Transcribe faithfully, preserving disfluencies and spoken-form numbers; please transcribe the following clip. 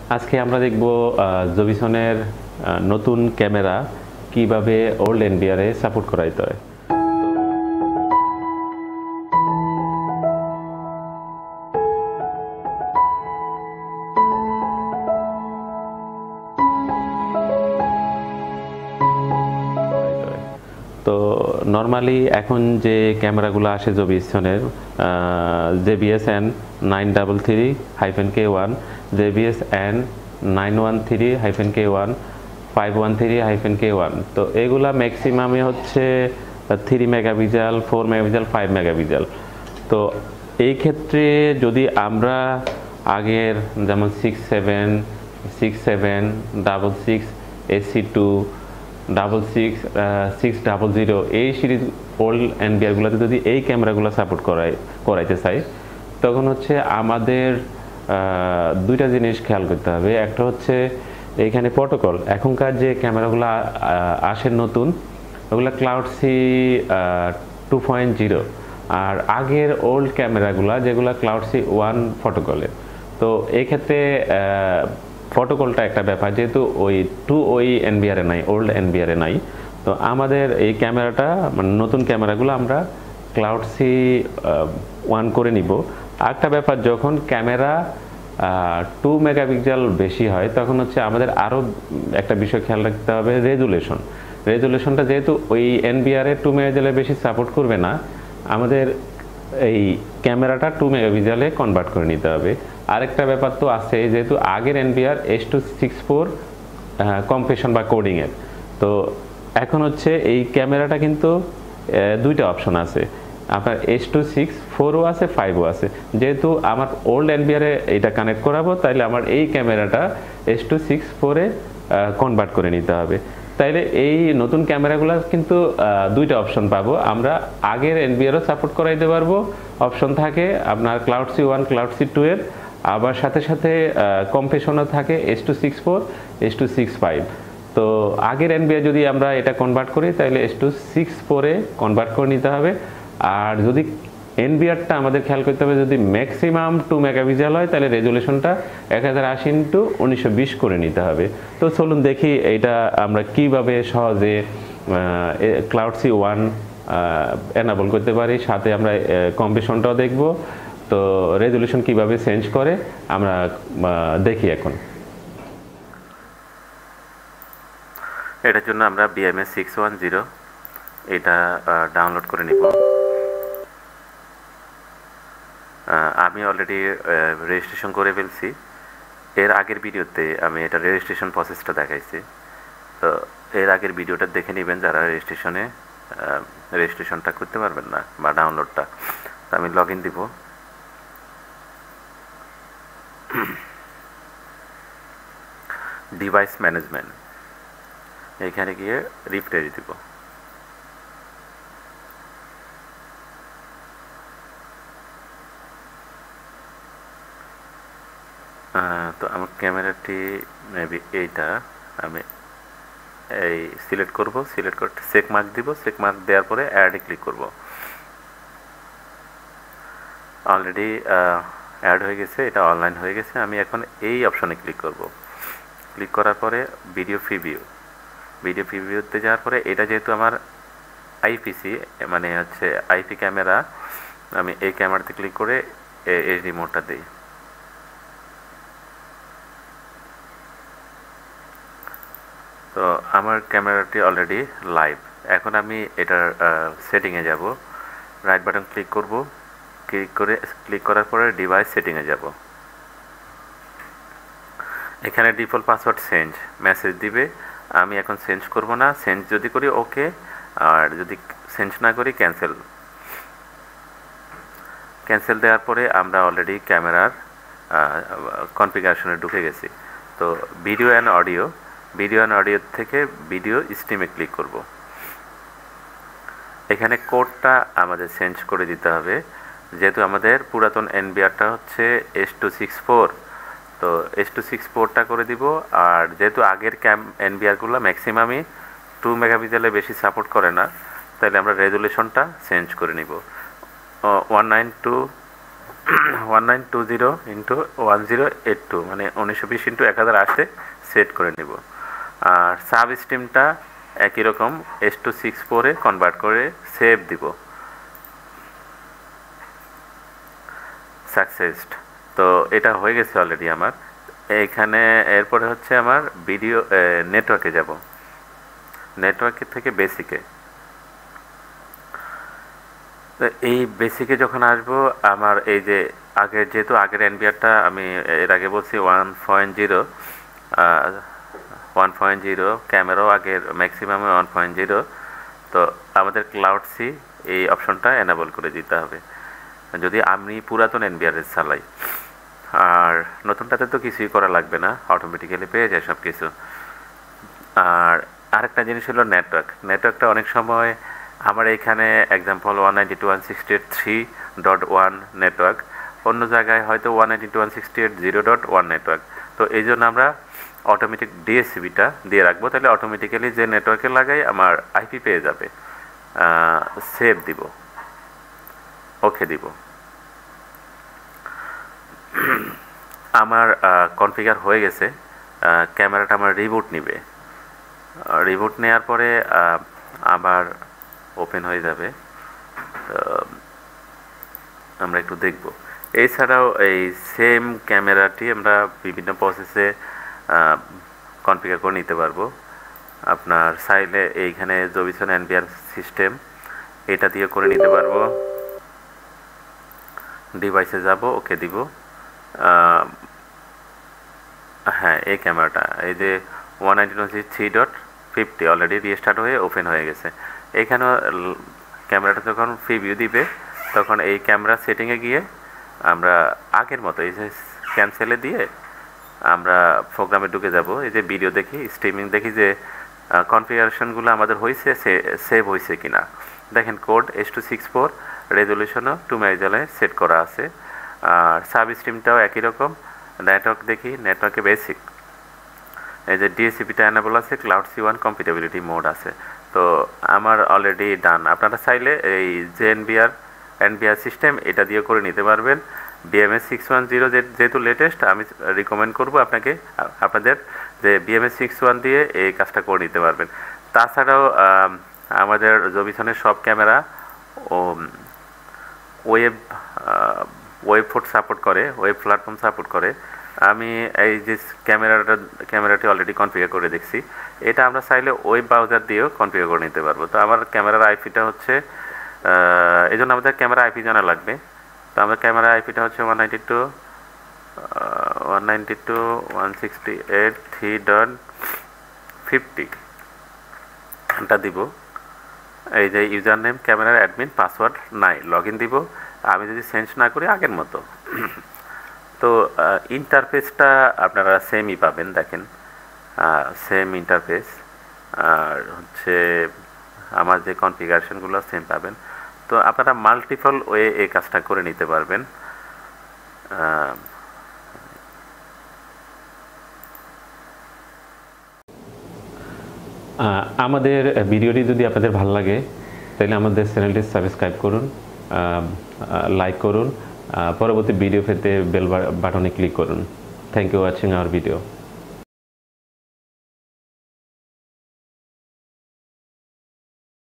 আজকে আমরা দেখব জবিসনের নতুন ক্যামেরা কিভাবে ওল্ড এনবিআর এ সাপোর্ট করাইতে হয়। তো নর্মালি এখন যে ক্যামেরাগুলো আসে জবিসনের JBS N nine double three hyphen K one, JBS N nine one three hyphen K one, five one three hyphen K one, তো এগুলা ম্যাক্সিমামে হচ্ছে three megapixel, four megapixel, five megapixel. তো এই ক্ষেত্রে যদি আমরা আগের যেমন six seven six seven double six AC two double six six double zero এই সিরিজ ওল্ড এনবিআরগুলোতে যদি এই ক্যামেরাগুলো সাপোর্ট করাই করাইতে চাই, তখন হচ্ছে আমাদের দুইটা জিনিস খেয়াল করতে হবে। একটা হচ্ছে এইখানে প্রোটোকল, এখনকার যে ক্যামেরাগুলো আসে নতুন, ওগুলো cloud C two point zero, আর আগের ওল্ড ক্যামেরাগুলো যেগুলো ক্লাউড সি ওয়ান প্রোটোকলের। তো এই ক্ষেত্রে প্রোটোকলটা একটা ব্যাপার, যেহেতু ওই টু ওই এনবিআর এ নাই, ওল্ড এনবিআর এ নাই। তো আমাদের এই ক্যামেরাটা মানে নতুন ক্যামেরাগুলো আমরা ক্লাউড সি ওয়ান করে নিব। আরেকটা ব্যাপার, যখন ক্যামেরা টু মেগাপিক্সেল বেশি হয়, তখন হচ্ছে আমাদের আরও একটা বিষয় খেয়াল রাখতে হবে, রেজুলেশন। রেজুলেশনটা যেহেতু ওই এনবিআর এ টু মেগাপিক্সেলে বেশি সাপোর্ট করবে না, আমাদের এই ক্যামেরাটা টু মেগাপিক্সেলে কনভার্ট করে নিতে হবে। আরেকটা ব্যাপার তো আছে, যেহেতু আগের NVR S two six four compression বা কোডিংয়ের, তো এখন হচ্ছে এই ক্যামেরাটা কিন্তু দুইটা অপশন আছে, আপনার এস টু সিক্স ফোরও আছে, ফাইভও আছে। যেহেতু আমার ওল্ড এনবিআরে এটা কানেক্ট করাবো, তাইলে আমার এই ক্যামেরাটা এস টু সিক্স ফোরে কনভার্ট করে নিতে হবে। তাইলে এই নতুন ক্যামেরাগুলো কিন্তু দুইটা অপশন পাবো, আমরা আগের এনবিআরও সাপোর্ট করাইতে পারবো, অপশন থাকে আপনার cloud C one, cloud C two এর, আবার সাথে সাথে কম্প্রেশনও থাকে S two six four, S two six five. তো আগের এনবিআর যদি আমরা এটা কনভার্ট করি, তাহলে এস টু সিক্স ফোরে কনভার্ট করে নিতে হবে। আর যদি এনবিআরটা আমাদের খেয়াল করতে হবে, যদি ম্যাক্সিমাম টু মেগাপিক্সেল হয়, তাহলে রেজুলেশনটা এক হাজার আশি ইন্টু উনিশশো বিশ করে নিতে হবে। তো চলুন দেখি এইটা আমরা কিভাবে সহজে ক্লাউড সি ওয়ান এনাবল করতে পারি, সাথে আমরা কম্প্রেশনটাও দেখব। তো রেজুলেশন কিভাবে চেঞ্জ করে আমরা দেখি এখন। এটার জন্য আমরা বিএমএস সিক্স ওয়ান জিরো এটা ডাউনলোড করে নিব। আমি অলরেডি রেজিস্ট্রেশন করে ফেলছি, এর আগের ভিডিওতে আমি এটা রেজিস্ট্রেশন প্রসেসটা দেখাইছি। তো এর আগের ভিডিওটা দেখে নেবেন যারা রেজিস্ট্রেশনে রেজিস্ট্রেশনটা করতে পারবেন না বা ডাউনলোডটা। তো আমি লগ ইন দিব। ডিভাইস ম্যানেজমেন্ট, এইখানে গিয়ে রিফ্রেশ দিব। তো আমার ক্যামেরাটি মেবি এইটা, আমি এই সিলেক্ট করব, সিলেক্ট করে চেক মার্ক দিব। চেক মার্ক দেওয়ার পরে অ্যাডে ক্লিক করব। অলরেডি অ্যাড হয়ে গেছে, এটা অনলাইন হয়ে গেছে। আমি এখন এই অপশনে ক্লিক করব। ক্লিক করার পরে ভিডিও প্রিভিউ, ভিডিও প্রিভিউতে যাওয়ার পরে এটা যেহেতু আমার আইপিসি মানে হচ্ছে আইপি ক্যামেরা, আমি এই ক্যামেরাতে ক্লিক করে এই রিমোটটা দিই। তো আমার ক্যামেরাটি অলরেডি লাইভ। এখন আমি এটার সেটিংয়ে যাব, রাইট বাটন ক্লিক করব, ক্লিক করে ক্লিক করার পরে ডিভাইস সেটিংয়ে যাব। এখানে ডিফল্ট পাসওয়ার্ড চেঞ্জ মেসেজ দিবে, আমি এখন চেঞ্জ করব না। চেঞ্জ যদি করি ওকে, আর যদি চেঞ্জ না করি ক্যান্সেল। ক্যান্সেল দেওয়ার পরে আমরা অলরেডি ক্যামেরার কনফিগারেশনে ঢুকে গেছি। তো video and audio, video and audio থেকে ভিডিও স্ট্রিমে ক্লিক করব। এখানে কোডটা আমাদের চেঞ্জ করে দিতে হবে, যেহেতু আমাদের পুরাতন এনবিআরটা হচ্ছে এস টু সিক্স ফোর, তো এস টু সিক্স ফোরটা করে দিব। আর যেহেতু আগের ক্যাম এনবিআরগুলো ম্যাক্সিমামই টু মেগাপিক্সেলে বেশি সাপোর্ট করে না, তাহলে আমরা রেজুলেশনটা চেঞ্জ করে নিব। One nine two one nine two zero into one zero eight two মানে উনিশশো বিশ ইন্টু এক হাজার আশে সেট করে নেব। আর সাব স্ট্রিমটা একই রকম এস টু সিক্স ফোরে কনভার্ট করে সেভ দিব। সাকসেসড। তো এটা হয়ে গেছে অলরেডি আমার। এইখানে এরপরে হচ্ছে আমার ভিডিও নেটওয়ার্কে যাব, নেটওয়ার্কে থেকে বেসিকে। তো এই বেসিকে যখন আসবো আমার এই যে আগের যেহেতু আগের এনবিআরটা আমি এর আগে বলছি one point zero one point zero ক্যামেরাও আগের ম্যাক্সিমামে ওয়ান পয়েন্ট জিরো। তো আমাদের ক্লাউড সি এই অপশনটা এনাবল করে দিতে হবে যদি আমি পুরাতন এনবিআর চালাই। আর নতুনটাতে তো কিছুই করা লাগবে না, অটোমেটিক্যালি পেয়ে যায় সব কিছু। আর আরেকটা জিনিস হলো নেটওয়ার্ক। নেটওয়ার্কটা অনেক সময় আমার এখানে example one ninety two one sixty eight three dot one network, অন্য জায়গায় হয়তো one ninety two one sixty eight zero dot one network. তো এই জন্য আমরা অটোমেটিক ডিএসসিবিটা দিয়ে রাখবো, তাহলে অটোমেটিক্যালি যে নেটওয়ার্কে লাগাই আমার আইপি পেয়ে যাবে। সেভ দিব, ওকে দিব। আমার কনফিগার হয়ে গেছে। ক্যামেরাটা আমার রিবুট নিবে, রিবুট নেওয়ার পরে আবার ওপেন হয়ে যাবে। আমরা একটু দেখব। এছাড়াও এই সেম ক্যামেরাটি আমরা বিভিন্ন প্রসেসে কনফিগার করে নিতে পারবো। আপনার চাইলে এইখানে জবিসন এনবিআর সিস্টেম এটা দিয়ে করে নিতে পারবো। ডিভাইসে যাব, ওকে দিব। হ্যাঁ, এই ক্যামেরাটা এই যে one ninety two three dot fifty already restart হয়ে ওপেন হয়ে গেছে। এখানেও ক্যামেরাটা যখন প্রিভিউ দিবে তখন এই ক্যামেরা সেটিংয়ে গিয়ে আমরা আগের মতো এই যে ক্যান্সেলে দিয়ে আমরা প্রোগ্রামে ঢুকে যাব। এই যে ভিডিও দেখি, স্ট্রিমিং দেখি যে কনফিগারেশনগুলো আমাদের হয়েছে, সেভ হয়েছে কিনা। দেখেন code S two six four রেজলিউশনও টু মেগাপিক্সেলে সেট করা আছে। আর সাব স্ট্রিমটাও একই রকম। নেটওয়ার্ক দেখি, নেটওয়ার্কে বেসিক এই যে ডিএসসিপিটা এনাবল আছে, cloud C one compatibility mode আছে। তো আমার অলরেডি ডান। আপনারা চাইলে এই যে এনবিআর এনবিআর সিস্টেম এটা দিয়ে করে নিতে পারবেন। বিএমএস সিক্স ওয়ান জিরো যেহেতু লেটেস্ট, আমি রিকমেন্ড করব আপনাকে আপনাদের যে বিএমএস সিক্স ওয়ান দিয়ে এই কাজটা করে নিতে পারবেন। তাছাড়াও আমাদের জবিসনের সব ক্যামেরা ও ওয়েব ওয়েব ফোর্ট সাপোর্ট করে, ওয়েব প্ল্যাটফর্ম সাপোর্ট করে। আমি এই যে ক্যামেরাটা ক্যামেরাটি অলরেডি কনফিগার করে দেখছি। এটা আমরা চাইলে ওয়েব ব্রাউজার দিয়েও কনফিগার করে নিতে পারবো। তো আমার ক্যামেরার আইপিটা হচ্ছে, এই জন্য আমাদের ক্যামেরা আইপি জানা লাগবে। তো আমাদের ক্যামেরা আইপিটা হচ্ছে one ninety two one ninety two one sixty eight three dot fifty টা দিব। এই যে ইউজার নেম ক্যামেরার অ্যাডমিন পাসওয়ার্ড নাই, লগ ইন দিব। আমি যদি চেঞ্জ না করি আগের মতো। তো ইন্টারফেসটা আপনারা সেমই পাবেন, দেখেন সেম ইন্টারফেস। আর হচ্ছে আমার যে কনফিগারেশনগুলো সেম পাবেন। তো আপনারা মাল্টিপল ওয়ে এই কাজটা করে নিতে পারবেন। আমাদের ভিডিওটি যদি আপনাদের ভালো লাগে তাহলে আমাদের চ্যানেলটি সাবস্ক্রাইব করুন, লাইক করুন, পরবর্তী ভিডিও পেতে বেল বাটনে ক্লিক করুন। Thank you watching our video.